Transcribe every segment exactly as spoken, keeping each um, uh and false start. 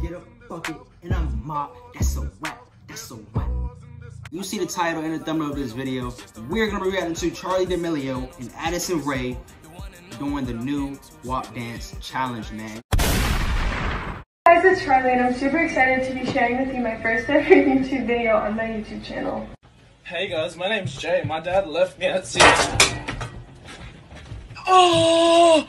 get a bucket and I'm mop. That's a whack. That's a whack. You see the title and the thumbnail of this video. We're gonna be reacting to Charli D'Amelio and Addison Rae doing the new W A P Dance Challenge, man. Hi guys, it's Charli and I'm super excited to be sharing with you my first ever YouTube video on my YouTube channel. Hey guys, my name's Jay. My dad left me at six. Oh!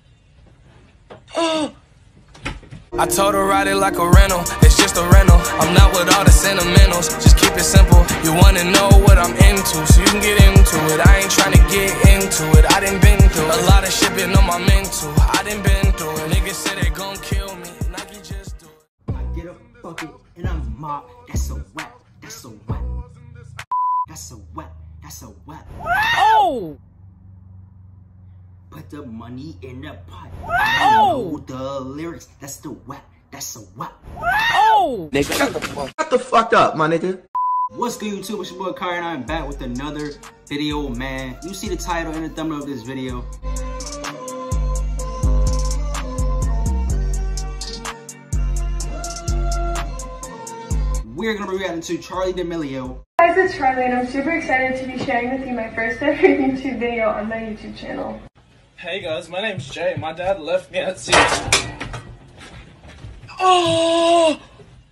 Oh! I told her ride it like a rental, it's just a rental. I'm not with all the sentimentals, just keep it simple. You wanna know what I'm into, so you can get into it. I ain't tryna get into it, I done been through a lot of shit been on my mental. I done been through it, niggas say they gon' kill me, Nike just do it. I get a bucket and I'm mop. That's a whack. That's a whack. That's a whack. That's a whack. Oh! Put the money in the pot. Oh! I know the lyrics. That's the whack. That's a whack. Oh! Nigga, shut the fuck, shut the fuck up, my nigga. What's good, YouTube? It's your boy Kyrie and I'm back with another video, man. You see the title and the thumbnail of this video. We're gonna be reacting to Charli D'Amelio. Hi guys, it's Charli and I'm super excited to be sharing with you my first ever YouTube video on my YouTube channel. Hey guys, my name's Jay. My dad left me at six. Oh!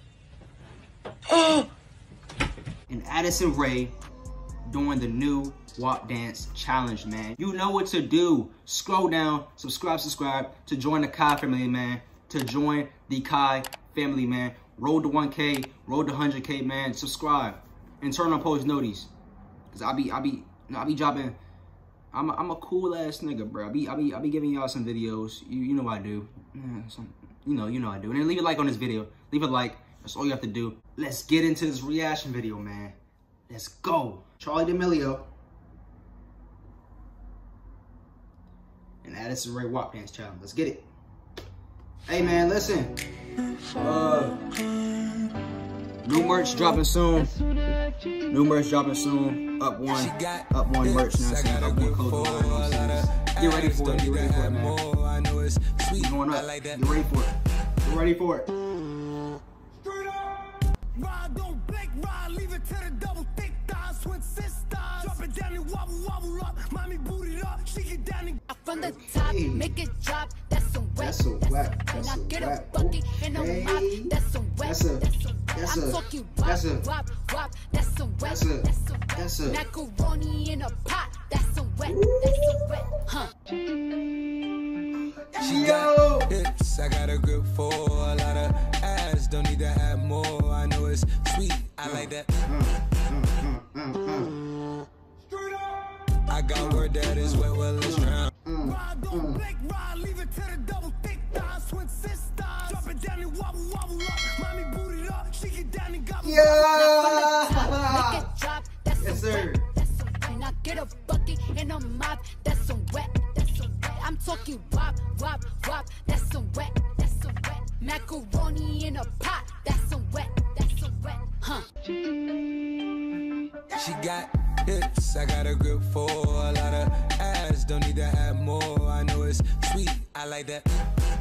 Oh! And Addison Rae doing the new W A P Dance Challenge, man. You know what to do. Scroll down, subscribe, subscribe to join the Kai family, man. To join the Kai family, man. Road to one K, road to one hundred K, man. Subscribe and turn on post notice. Cause I be, I be, I be dropping. I'm, a, I'm a cool ass nigga, bro. I be, I be, I be giving y'all some videos. You, you know I do. Yeah, some, you know, you know I do. And then leave a like on this video. Leave a like. That's all you have to do. Let's get into this reaction video, man. Let's go. Charli D'Amelio and Addison Rae W A P Dance Challenge. Let's get it. Hey, man, listen. Uh, new merch dropping soon. New merch dropping soon. Up one, up one merch now. So up one clothes. Get ready for it. Get ready for it, man. It's going up. Get ready for it. Get ready for it. Ride, don't blink, ride, leave it to the double thick thighs, twin sisters. Drop it down and wobble, wobble up. Mommy boot it up, she get down and from the top, hey. make it drop. That's some wet. That's a whack. That's a get whack. a bucket and a mop. That's some wet. That's a. That's a. I'm talking wop, That's a. wop, wop. That's some wet. That's a. That's some wet. That's a. Macaroni in a pot. That's some wet. That's some wet. Huh? she got hips. I got a grip for a lot of ass. Don't need to have more. I know it's sweet. I like that. I got word that is wet, well it's drown. Ride, don't blink, ride, leave it to the double thick thighs, twin sisters. Drop it down and wobble, wobble up. Mommy boot it up, she get down and gobble. Yeah! Make it drop. That's Yes, some sir. wet. That's some wet. And I get a bucket and a mop. That's some wet. That's some wet. I'm talking wop, wop, wop. That's some wet. That's some wet. Macaroni in a pot. That's some wet. That's some wet. Huh? She got hips, I got a grip for a lot of ass. Don't need to have more. I know it's sweet. I like that.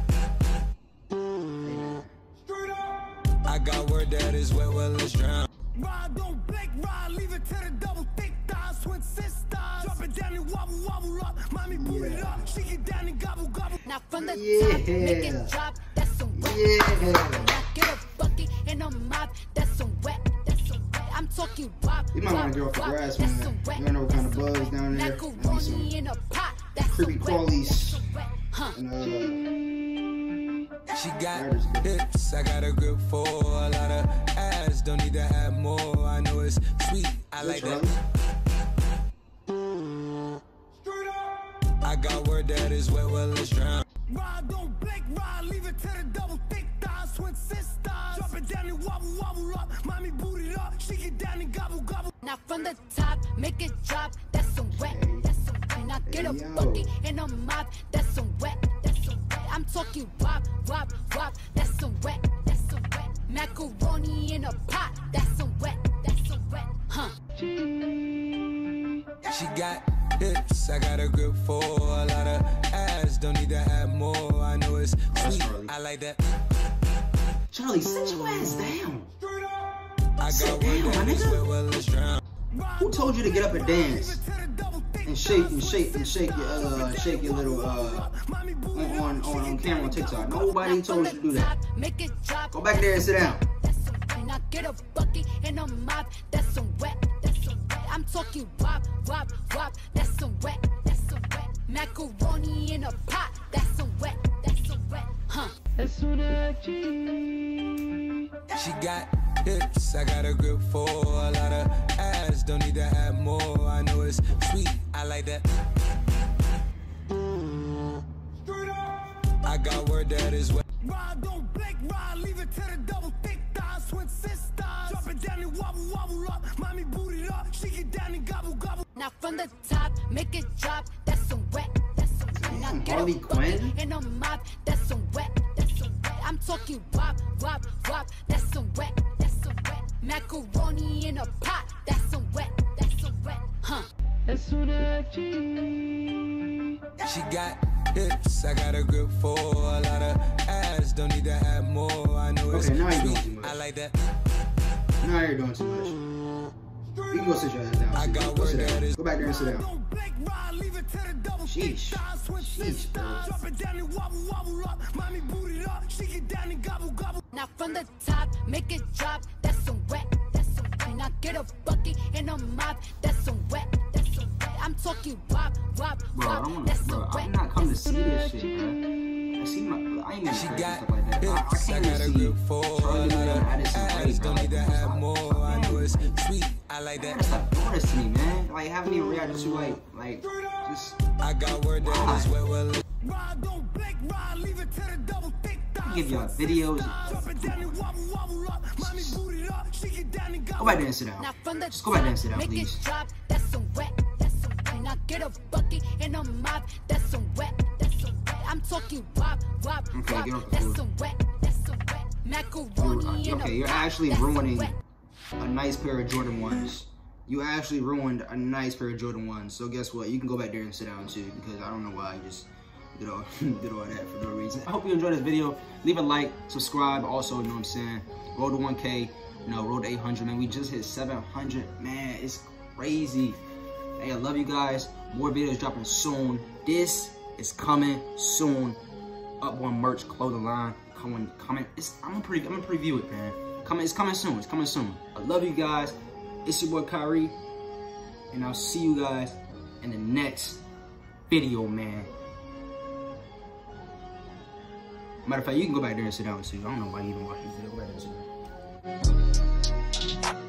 I got word that is wet, well it's drown. Ride, don't blink, ride, leave it to the double thick thighs, twin sisters. Drop it down and wobble, wobble up. Mommy boot it up, she get down and gobble, gobble. Now from the Yeah. top, make it drop. That's some wet. Yeah. Now get a bucket and a mop. That's some wet. That's some wet. I'm talking wop. You might want to get off the wop, grass, that's man. some wet. You don't know what kind of bugs down there. Macaroni in a pot. That's creepy some wet. crawlies. That's some wet. Huh? And, uh, She got hips, I got a grip for a lot of ass. Don't need to have more. I know it's sweet. I like that. I got word that is wet, well it's drown. Ride, don't blink, ride, leave it to the double thick thighs, twin sisters. Drop it down and wobble, wobble up. Mommy boot it up, she get down and gobble, gobble. Now from the top, make it drop. That's some wet. That's some wet. Now get a Hey, yo. bucket and a mop. That's some wet. That's some wet. I'm talking wop, wop, wop. That's some wet. That's some wet. Macaroni in a pot. That's some wet. That's some wet. Huh? She got hips, I got a grip for a lot of ass. Don't need to have more. I know it's sweet. I like that. Charlie, sit your ass down. I Sit got down, my nigga. well, let's drown. Who told you to get up and dance and shake and shake and shake your uh shake your little uh on on on, on camera on TikTok? Nobody told you to do that. Go back there and sit down. And I get a bucket and a mop, that's some wet, that's some wet. I'm talking wop, wop, wop, that's some wet, that's some wet. Macaroni in a pot, that's some wet, that's some wet, huh? She got hips, I got a grip for a lot of ass. Don't need to have more. I know it's sweet, I like that. I got word that is wet. Ride, don't blink, ride, leave it to the double thick thighs, twin sisters. Drop it down and wobble, wobble up. Mommy boot it up, she get down and gobble, gobble. Now from the top, make it drop, that's some wet, that's some wet. And I get Harley a bucket Quinn? and a mop, that's some wet, that's some wet. I'm talking wop, wop, wop, that's some wet, that's some wet. Macaroni in a pot, that's some wet, that's some wet, huh? She got hips, I got a grip for a lot of ass. Don't need to have more. I know it's Okay, now you're doing too sweet, much. I like that. Now you're doing too much. You can go sit your ass down. I got Go word sit that down. is. Go back there and sit down. Don't blink, ride, leave it to the double thick Sheesh. thighs, twin Sheesh, sisters. bro. Drop it down and wobble, wobble up. Mommy boot it up, she get down and gobble, gobble. Now from the top, make it drop, that's some wet, that's some wet. And I get a bucket and a mop, that's some wet, that's some wet. I'm talking wop, wop, Bro, I wop, don't wanna, that's bro, some wet. I'm not coming to see this shit, bro. I see my, I ain't even She crazy got stuff like that. I, I hips, I can't got a even grip see for a Charlie lot and of Addison Rae, ass. bro. Don't need to Like, have stop- more. stop I know playing it's with me. sweet, I like You gotta that. stop doing this to me, man. Like, haven't even reacted to, like, like, just, I got word that is wet, well, Ride, don't blink, ride, leave it to the double thick thighs. give y'all videos. Drop it down and wobble, wobble up. Mommy boot it up, she get down and Go gobble. back there and sit down. Now from the Just go back there and sit down, top, make please. it drop, that's some wet, that's some wet. And I get a bucket and a mop, that's some wet, that's some wet. I'm talking wop, wop, Okay, wop, get off the that's floor. some wet, that's some wet. Macaroni in Okay, a you're pot, actually that's some ruining wet. a nice pair of Jordan ones. You actually ruined a nice pair of Jordan ones. So guess what? You can go back there and sit down too, because I don't know why I just did all, did all that for no reason. I hope you enjoyed this video. Leave a like, subscribe. Also, you know what I'm saying? Road to one K, you know, road to eight hundred, man. We just hit seven hundred, man. It's crazy. Hey, I love you guys. More videos dropping soon. This is coming soon. Up One merch clothing line. Coming, coming. It's, I'm gonna pre, I'm gonna preview it, man. Coming, it's coming soon. It's coming soon. I love you guys. It's your boy Kyrie, and I'll see you guys in the next video, man. Matter of fact, you can go back there and sit down too. I don't know why you even watch this video. Go back there and sit down.